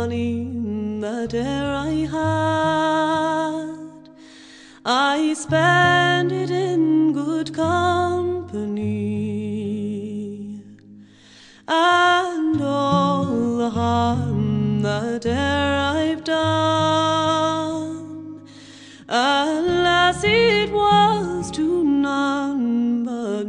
money that e'er I had, I spent it in good company, and all the harm that e'er I've done, alas, it was to none but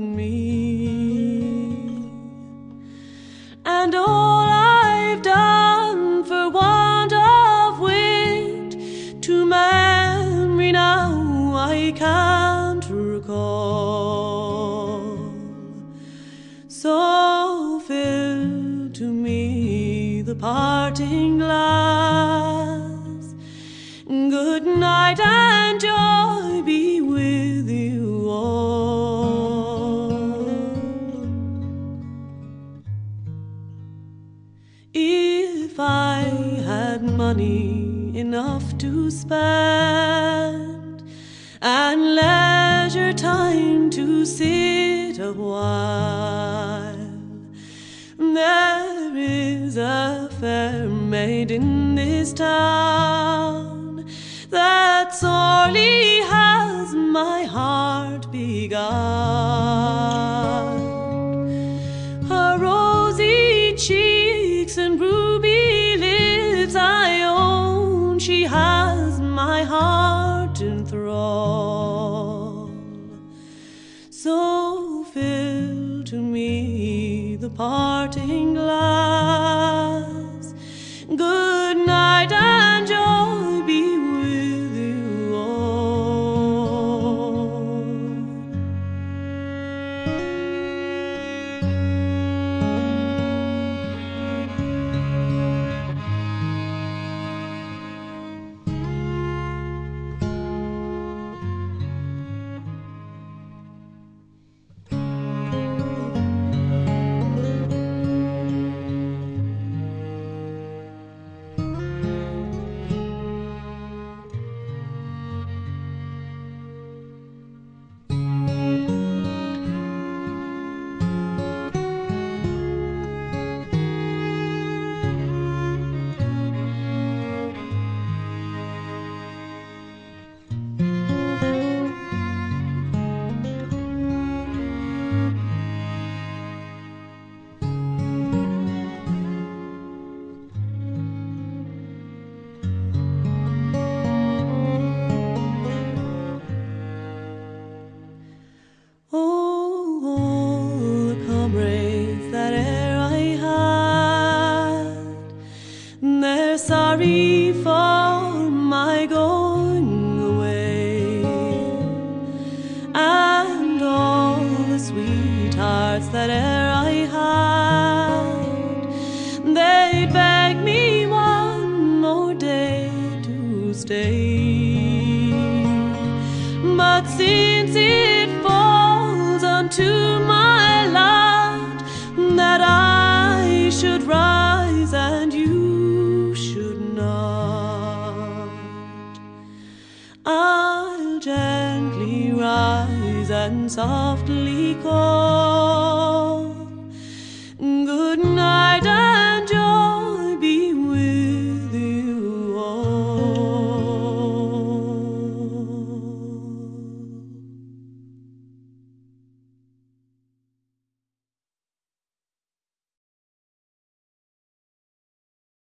me. And all I've done for want of wit, to memory now I can't recall. So fill to me the parting glass. Good night and joy be with you all. If I had money enough to spend, and leisure time to sit a while, there is a fair maid in this town that sorely has my heart beguiled. Her rosy cheeks and ruby lips, I own she has my heart in thrall. So fill to me the parting glass. Good night and joy be with you all. They're sorry for my going away, and all the sweethearts that e'er I had, they beg me one more day to stay. But since it falls unto my lot that I should rise and you should not, I'll gently rise and softly call.